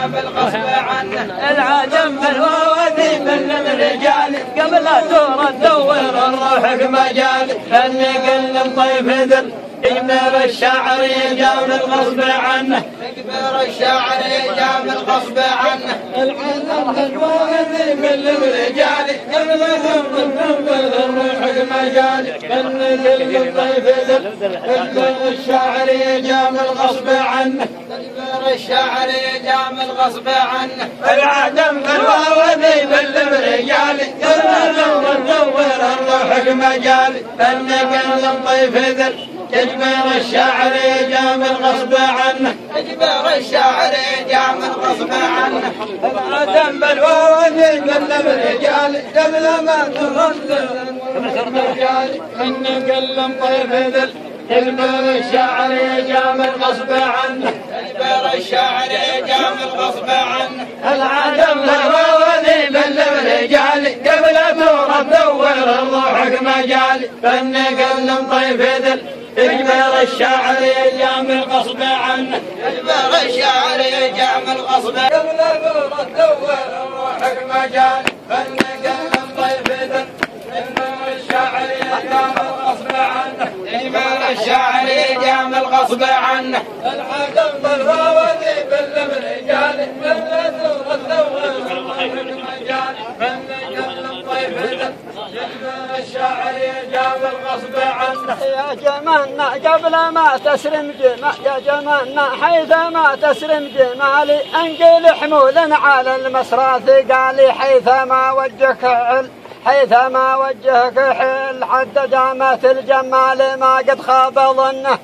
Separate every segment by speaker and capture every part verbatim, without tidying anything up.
Speaker 1: بالغصب عنه العدم بالوادي من الرجال قبل تورد دور الروح بمجال فلنقلم طيف ذل يكبر الشاعر يجاب الغصب عنه يكبر الشاعر يجاب الغصب عنه العدم بالوادي من الرجال قبل تورد الروح بمجال فلنقلم طيف ذل يكبر الشاعر يجاب الغصب عنه يكبر الشاعر يجاب الغصب عنه العدم بالوادي من الرجال قبل تورد الروح بمجال فلنقلم طيف ذل يجبر الشاعر يجام الغصب عنه يجبر الشاعر يجام الغصب عنه العدم بالوادي من الرجال قبل ما ترد الرجال من قلم طيف ذل يجبر الشاعر يجام الغصب عنه يجبر الشاعر يجام الغصب عنه العدم بالوادي من الرجال قبل ترد دور الروح مجال من قلم طيف ذل يجبر الشاعر يجام الغصب عنه يجبر الشاعر يجام الغصب قبل نور تدور روحك مجال فلنقلم طيف ذل يجبر الشاعر يجام الغصب عنه يجبر الشاعر يجام الغصب عنه العدم بالوادي بالرجال قبل نور تدور روحك مجال فلنقلم طيف ذل يجبر الشاعر يجاب الغصب عنه يا جمالنا قبل ما تسرم جمال يا جمالنا حيث ما تسرم جمالي انقل حمولا على المسرى ثقالي حيث ما وجهك حل حيث ما وجهك حل حتى دامت الجمال ما قد خاب ظنه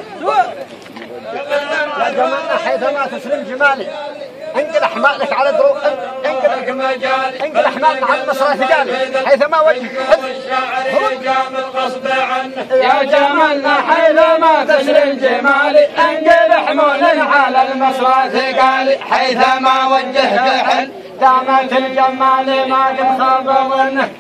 Speaker 1: يا جمالنا حيث ما تسرم جمالي انقل احمالك على درو انقل انقل احمالنا على المسرى ثقالي حيث ما وجهك يجام الغصب عنه يا جمالنا حيث ما تسرم جمالي انقل حمولا على المسرى ثقالي حيث ما وجهك حل دامت الجمال ما قد خاب ظنه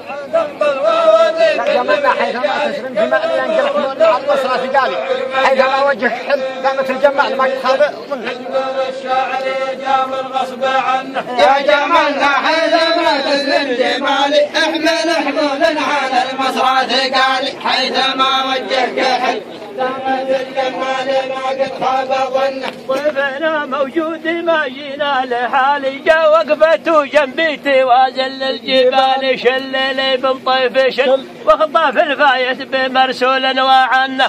Speaker 1: يا جمالنا حيث ما تسرم جمالي انقل حمولا على المسرى ثقالي حيث ما وجهك حل دامت الجمال ما قد خاب ظنه الشاعر يجام الغصب عنه يا جمالنا حيث ما تسرم جمالي احمل حمولا على المسرى ثقالي حيث ما وجهك حل دامت الجمال ما قد خاب ظنه طيفنا موجود ما جينا لحالي جا وقفته جنبي توازن للجبال شل لي بن طيف شل واخطف الفايت بمرسول وعنه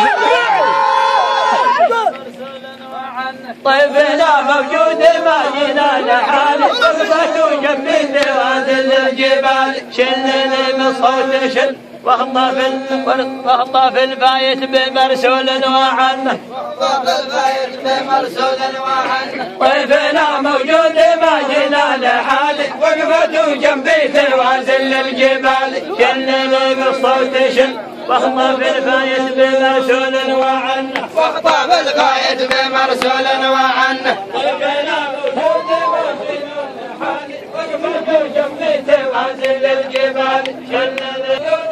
Speaker 1: طيفنا موجود ما جينا لحالي وقفته جنبي توازن للجبال شل لي من صوت شل واخطف واخطف الفايت بمرسول وعنه واخطف الفايت بمرسول وعنه طيفنا موجود ما جينا لحالي وقفته جنبي توازن للجبال شلني بالصوت شل واخطف الفايت بمرسول وعنه واخطف الفايت بمرسول وعنه طيفنا موجود ما جينا لحالي وقفته جنبي توازن للجبال شلني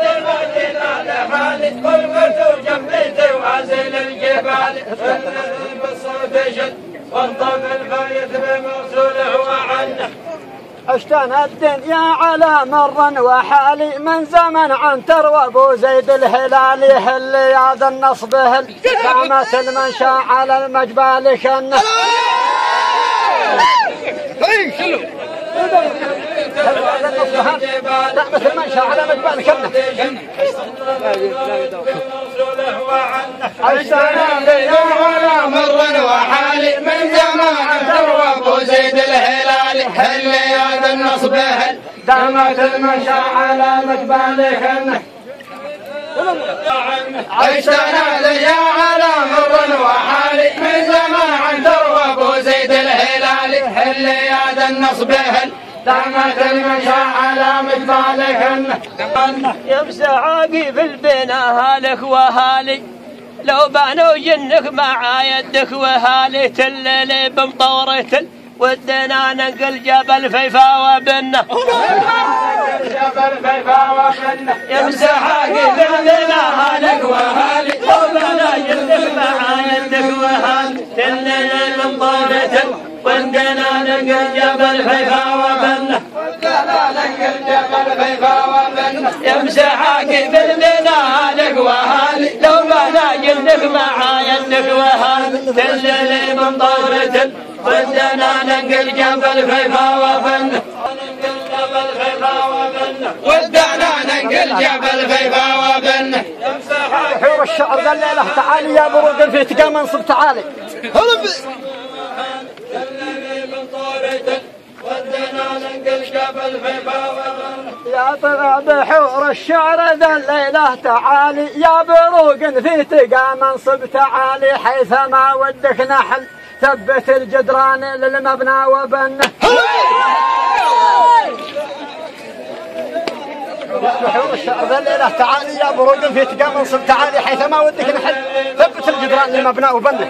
Speaker 1: وقفته جنبي توازن الجبال فلنذهب بالصوت شد واخطف الفايت بمرسوله وعنه اشتن الدنيا على مر وحالي من زمن عنتر وابو زيد الهلالي هل ياذ النصب هل قامت المنشا على المجبال شنه نعمة المنشأ على مجبال كنه عشتنا بنا على مر وحالي من زمان وابو زيد الهلالي هل ياذ النصب هل دامت المنشأ على مجبال كنه عشتنا ليا على مر وحالي من زمان وابو زيد الهلالي هل ياذ النصب هل دامت المشى على مجبالك يمسى عاقي في البناء هالك وهالي لو بانوا جنك مع يدك وهالي تللي بمطورة ودنا ننقل جبل فيفا وبنه جبل فيفا وبنه يمسى عاقي في البناء هالك وهالي لو بانوا جنك مع يدك وهالي تللي بمطورة ودنا ننقل جبل فيفا وبنه ودنا ننقل جبل فيفا وبنه يمسحك بالبناء وهالي لو ما جلدك معايا انك وهالي تنزلي من طورة ودنا ننقل جبل فيفا وبنه ودنا ننقل جبل فيفا وبنه
Speaker 2: حور الشعر ذا الليلة تعالي يا بروق في تقى منصب تعالي هرب يا طلع بحور الشعر ذا الليلة تعالي يا بروق في تقى منصب تعالي حيثما ودك نحل ثبت الجدران للمبنى وبنه بحور الشعر ذا الليلة تعالي يا بروق في تقى منصب تعالي حيثما ودك نحل ثبت الجدران للمبنى وبنه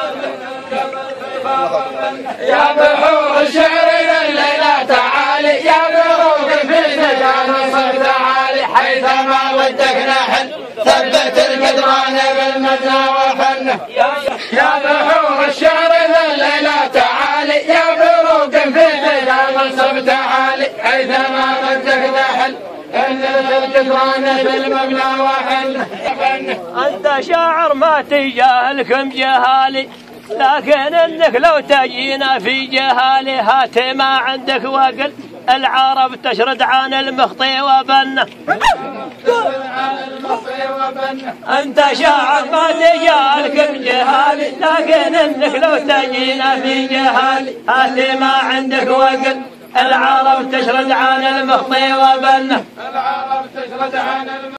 Speaker 1: يا بحور الشعر ذا الليلة تعالي يا بروق في تقى منصب تعالي حيثما ودك نحل ثبت الجدران بالمبنى وبنه يا بحور الشعر ذا الليلة تعالي يا بروق في تقى منصب تعالي حيثما ودك نحل الجدران بالمبنى وحنه أنت شاعر ما تجاهلكم جهالي لكن انك لو تجينا في جهالي هات ما عندك وقل العرب تشرد عن المخطي وبنه أنت شاعر ما تجاهلكم جهالي لكن انك لو تجينا في جهالي هات ما عندك وقل العرب تشرد عن المخطي وبنه العرب تشرد عن